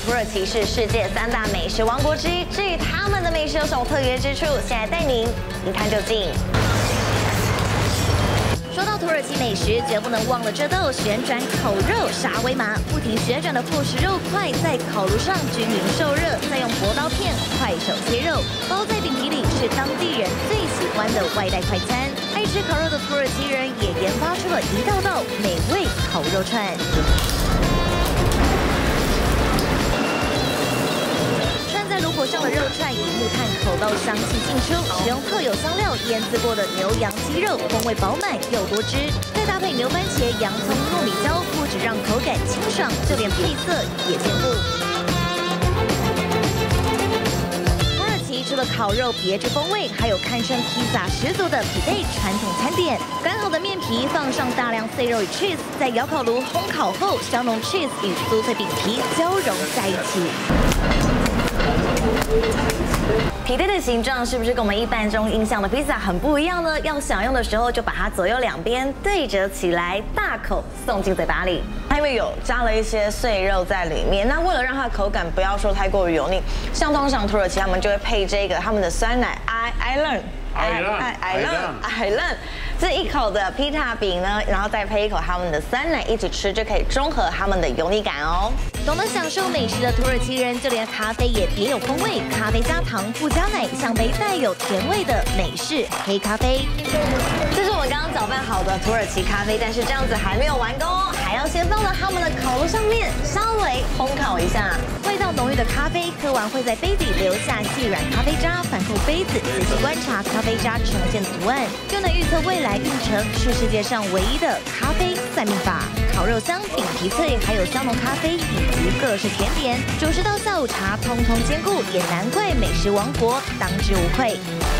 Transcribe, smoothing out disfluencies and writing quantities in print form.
土耳其是世界3大美食王国之一。至于他们的美食有什么特别之处，现在带您一探究竟。 说到土耳其美食，绝不能忘了这道旋转烤肉沙威玛。不停旋转的厚实肉块在烤炉上均匀受热，再用薄刀片快手切肉，包在饼皮里，是当地人最喜欢的外带快餐。爱吃烤肉的土耳其人也研发出了一道道美味烤肉串。 炉火上的肉串以木炭烤到香气尽出，使用特有香料腌制过的牛羊鸡肉，风味饱满又多汁，再搭配牛番茄、洋葱、糯米椒，不止让口感清爽，就连配色也兼顾。土耳其除了烤肉别致风味，还有堪称披萨十足的皮贝传统餐点。擀好的面皮放上大量碎肉与 cheese， 在窑烤炉烘烤后，香浓 cheese 与酥脆饼皮交融在一起。 皮带的形状是不是跟我们一般中印象的披萨很不一样呢？要享用的时候就把它左右两边对折起来，大口送进嘴巴里。它因为有加了一些碎肉在里面，那为了让它的口感不要说太过于油腻，像通常土耳其他们就会配这个他们的酸奶Ayran。 这一口的披萨饼呢，然后再配一口他们的酸奶一起吃，就可以中和他们的油腻感哦。懂得享受美食的土耳其人，就连咖啡也别有风味，咖啡加糖不加奶，像杯带有甜味的美式黑咖啡。这是我们刚刚搅拌好的土耳其咖啡，但是这样子还没有完工哦，还要先放到他们的烤炉上面稍微烘烤一下。味道浓郁的咖啡喝完会在杯底留下细软咖啡渣，反扣杯子，仔细观察咖啡渣呈现的图案，就能预测未来运程是世界上唯一的咖啡算命法。烤肉香、饼皮脆，还有香浓咖啡以及各式甜点，主食到下午茶通通兼顾，也难怪美食王国当之无愧。